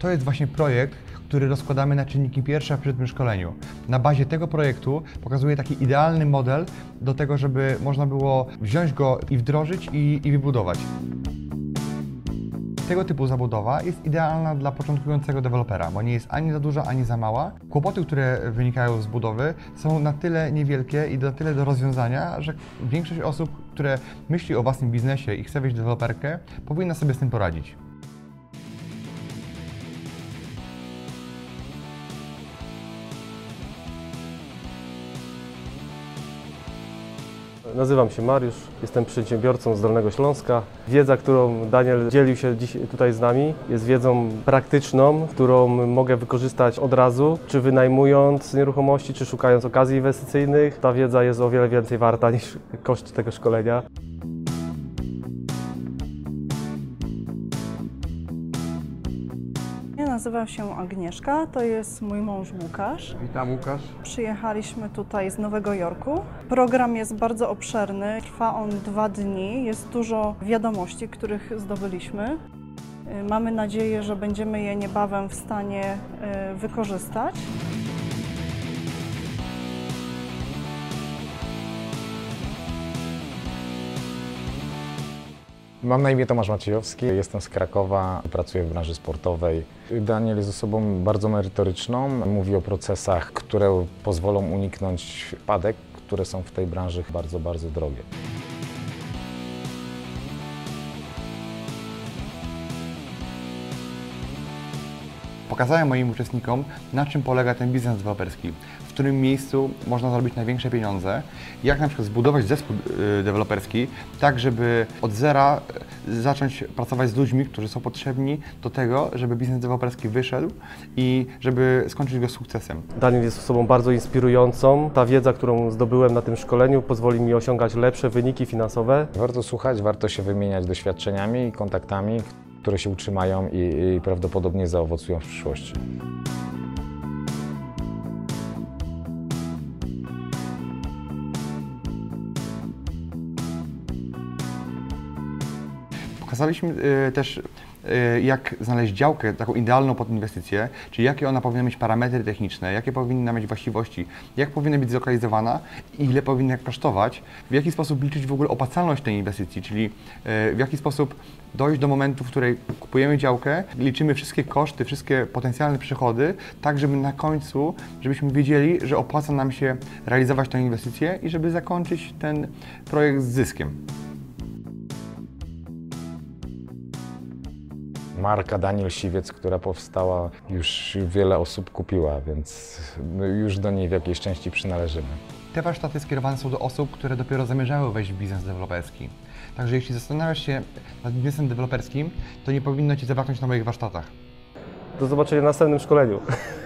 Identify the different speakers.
Speaker 1: To jest właśnie projekt, który rozkładamy na czynniki pierwsze przy tym szkoleniu. Na bazie tego projektu pokazuję taki idealny model do tego, żeby można było wziąć go i wdrożyć i wybudować. Tego typu zabudowa jest idealna dla początkującego dewelopera, bo nie jest ani za duża, ani za mała. Kłopoty, które wynikają z budowy, są na tyle niewielkie i na tyle do rozwiązania, że większość osób, które myśli o własnym biznesie i chce wejść w deweloperkę, powinna sobie z tym poradzić.
Speaker 2: Nazywam się Mariusz, jestem przedsiębiorcą z Dolnego Śląska. Wiedza, którą Daniel dzielił się dziś tutaj z nami, jest wiedzą praktyczną, którą mogę wykorzystać od razu, czy wynajmując nieruchomości, czy szukając okazji inwestycyjnych. Ta wiedza jest o wiele więcej warta niż koszt tego szkolenia.
Speaker 3: Ja nazywam się Agnieszka, to jest mój mąż Łukasz.
Speaker 1: Witam, Łukasz.
Speaker 3: Przyjechaliśmy tutaj z Nowego Jorku. Program jest bardzo obszerny, trwa on 2 dni, jest dużo wiadomości, których zdobyliśmy. Mamy nadzieję, że będziemy je niebawem w stanie wykorzystać.
Speaker 4: Mam na imię Tomasz Maciejowski, jestem z Krakowa, pracuję w branży sportowej. Daniel jest osobą bardzo merytoryczną, mówi o procesach, które pozwolą uniknąć wpadek, które są w tej branży bardzo, bardzo drogie.
Speaker 1: Pokazałem moim uczestnikom, na czym polega ten biznes deweloperski, w którym miejscu można zarobić największe pieniądze, jak na przykład zbudować zespół deweloperski, tak żeby od zera zacząć pracować z ludźmi, którzy są potrzebni do tego, żeby biznes deweloperski wyszedł i żeby skończyć go sukcesem.
Speaker 2: Daniel jest osobą bardzo inspirującą. Ta wiedza, którą zdobyłem na tym szkoleniu, pozwoli mi osiągać lepsze wyniki finansowe.
Speaker 4: Warto słuchać, warto się wymieniać doświadczeniami i kontaktami, które się utrzymają i prawdopodobnie zaowocują w przyszłości.
Speaker 1: Pokazaliśmy też, jak znaleźć działkę taką idealną pod inwestycję, czyli jakie ona powinna mieć parametry techniczne, jakie powinna mieć właściwości, jak powinna być zlokalizowana, ile powinna kosztować, w jaki sposób liczyć w ogóle opłacalność tej inwestycji, czyli w jaki sposób dojść do momentu, w której kupujemy działkę, liczymy wszystkie koszty, wszystkie potencjalne przychody, tak żeby na końcu, żebyśmy wiedzieli, że opłaca nam się realizować tę inwestycję i żeby zakończyć ten projekt z zyskiem.
Speaker 4: Marka Daniel Siwiec, która powstała, już wiele osób kupiła, więc my już do niej w jakiejś części przynależymy.
Speaker 1: Te warsztaty skierowane są do osób, które dopiero zamierzały wejść w biznes deweloperski. Także jeśli zastanawiasz się nad biznesem deweloperskim, to nie powinno Ci zabraknąć na moich warsztatach.
Speaker 2: Do zobaczenia na następnym szkoleniu.